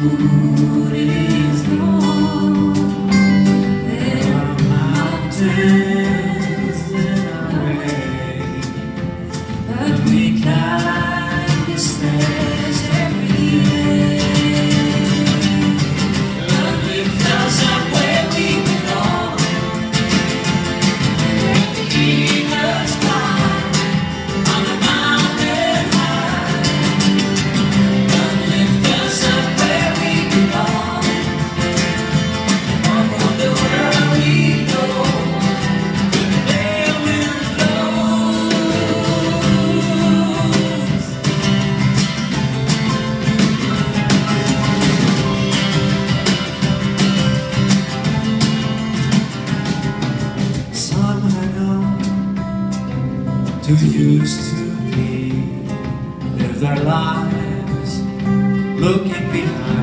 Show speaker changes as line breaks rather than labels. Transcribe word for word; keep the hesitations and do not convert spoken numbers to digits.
road is long. There are mountains in our way, but we climb the stairs every day. Love lifts us up where we belong. Let the eagles fly on the mountain high. Love lifts us up where we belong. Up on the world we go, with the fair winds blows. Some hang on to used to be, live their lives looking behind.